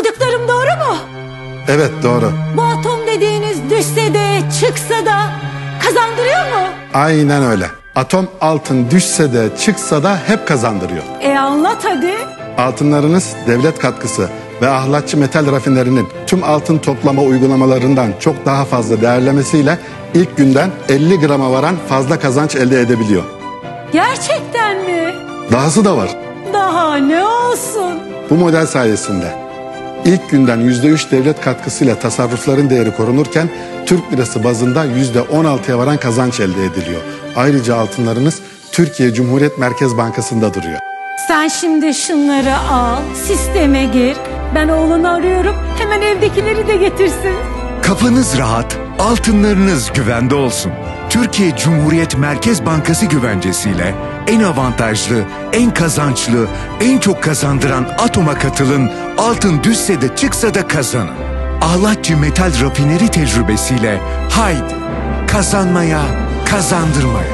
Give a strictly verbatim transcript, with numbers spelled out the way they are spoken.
Duyduklarım doğru mu? Evet, doğru. Bu atom dediğiniz düşse de çıksa da kazandırıyor mu? Aynen öyle. Atom altın düşse de çıksa da hep kazandırıyor. E anlat hadi. Altınlarınız devlet katkısı ve ahlatçı metal rafinerinin tüm altın toplama uygulamalarından çok daha fazla değerlemesiyle ilk günden elli grama varan fazla kazanç elde edebiliyor. Gerçekten mi? Dahası da var. Daha ne olsun? Bu model sayesinde ilk günden yüzde üç devlet katkısıyla tasarrufların değeri korunurken Türk lirası bazında yüzde on altıya varan kazanç elde ediliyor. Ayrıca altınlarınız Türkiye Cumhuriyet Merkez Bankası'nda duruyor. Sen şimdi şunları al, sisteme gir. Ben oğlanı arıyorum, hemen evdekileri de getirsin. Kafanız rahat, altınlarınız güvende olsun. Türkiye Cumhuriyet Merkez Bankası güvencesiyle en avantajlı, en kazançlı, en çok kazandıran Atom'a katılın, altın düşse de çıksa da kazanın. Ahlatçı Metal Rafineri tecrübesiyle haydi kazanmaya, kazandırmaya.